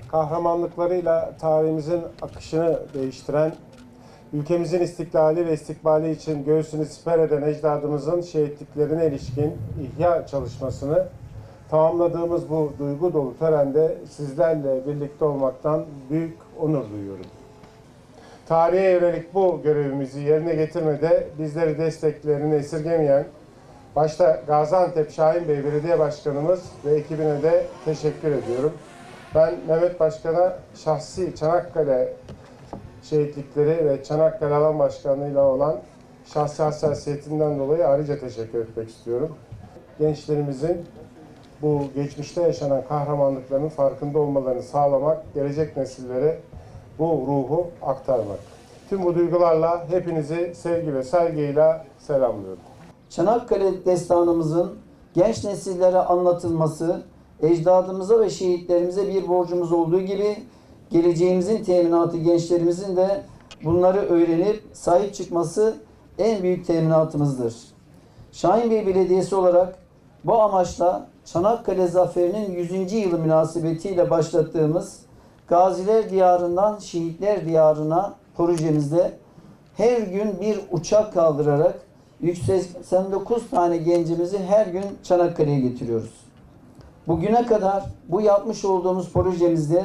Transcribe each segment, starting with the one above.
kahramanlıklarıyla tarihimizin akışını değiştiren, ülkemizin istiklali ve istikbali için göğsünü siper eden ecdadımızın şehitliklerine ilişkin ihya çalışmasını tamamladığımız bu duygu dolu törende sizlerle birlikte olmaktan büyük onur duyuyorum. Tarihe yönelik bu görevimizi yerine getirmede bizleri desteklerini esirgemeyen, başta Gaziantep Şahin Bey Belediye Başkanımız ve ekibine de teşekkür ediyorum. Ben Mehmet Başkan'a şahsi Çanakkale şehitlikleri ve Çanakkale Alan Başkanlığı'yla olan şahsi hassasiyetinden dolayı ayrıca teşekkür etmek istiyorum. Gençlerimizin bu geçmişte yaşanan kahramanlıkların farkında olmalarını sağlamak, gelecek nesillere bu ruhu aktarmak. Tüm bu duygularla hepinizi sevgi ve saygıyla selamlıyorum. Çanakkale destanımızın genç nesillere anlatılması, ecdadımıza ve şehitlerimize bir borcumuz olduğu gibi geleceğimizin teminatı gençlerimizin de bunları öğrenip sahip çıkması en büyük teminatımızdır. Şahinbey Belediyesi olarak bu amaçla Çanakkale Zaferi'nin 100. yılı münasebetiyle başlattığımız Gaziler Diyarı'ndan Şehitler Diyarı'na projemizde her gün bir uçak kaldırarak 189 tane gencimizi her gün Çanakkale'ye getiriyoruz. Bugüne kadar bu yapmış olduğumuz projemizde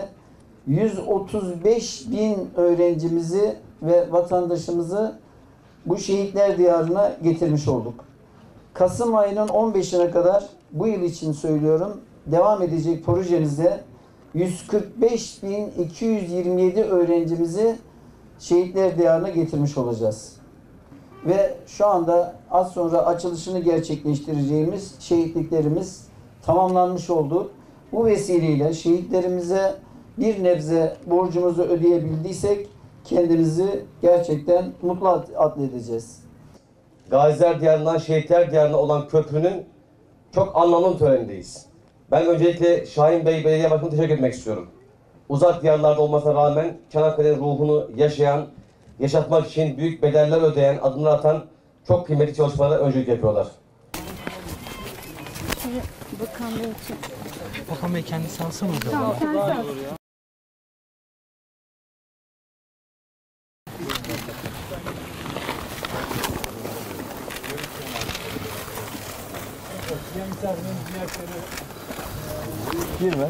135 bin öğrencimizi ve vatandaşımızı bu Şehitler Diyarı'na getirmiş olduk. Kasım ayının 15'ine kadar bu yıl için söylüyorum devam edecek projemizde 145.227 öğrencimizi Şehitler Diyarı'na getirmiş olacağız. Ve şu anda az sonra açılışını gerçekleştireceğimiz şehitliklerimiz tamamlanmış oldu. Bu vesileyle şehitlerimize bir nebze borcumuzu ödeyebildiysek kendimizi gerçekten mutlu atledeceğiz. Gaziler Diyarı'ndan Şehitler Diyarı'na olan köprünün çok anlamlı törenindeyiz. Ben öncelikle Şahin Bey Belediye Başkanı'na teşekkür etmek istiyorum. Uzak diyarlarda olmasına rağmen Çanakkale'nin ruhunu yaşayan, yaşatmak için büyük bedeller ödeyen, adımlar atan çok kıymetli çalışmalara öncülük yapıyorlar. Bakan Bey kendisi alsana o zaman. Tamam, kendisi alsın. Girme.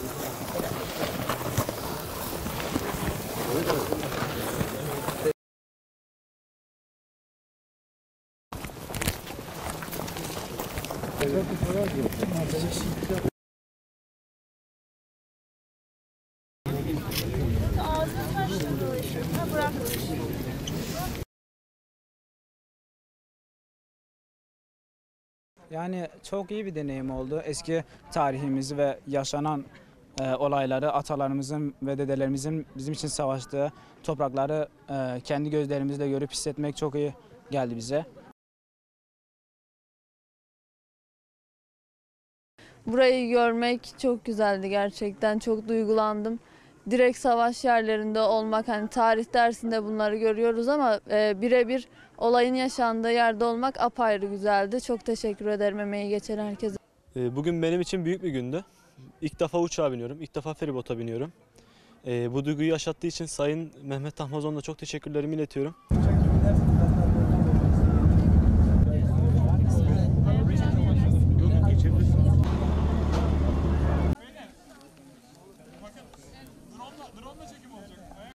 Yani çok iyi bir deneyim oldu. Eski tarihimizi ve yaşanan olayları, atalarımızın ve dedelerimizin bizim için savaştığı toprakları kendi gözlerimizle görüp hissetmek çok iyi geldi bize. Burayı görmek çok güzeldi gerçekten. Çok duygulandım. Direkt savaş yerlerinde olmak, hani tarih dersinde bunları görüyoruz ama birebir olayın yaşandığı yerde olmak apayrı güzeldi. Çok teşekkür ederim emeği geçen herkese. Bugün benim için büyük bir gündü. İlk defa uçağa biniyorum, ilk defa feribota biniyorum. Bu duyguyu yaşattığı için Sayın Mehmet Tahmazoğlu'na çok teşekkürlerimi iletiyorum.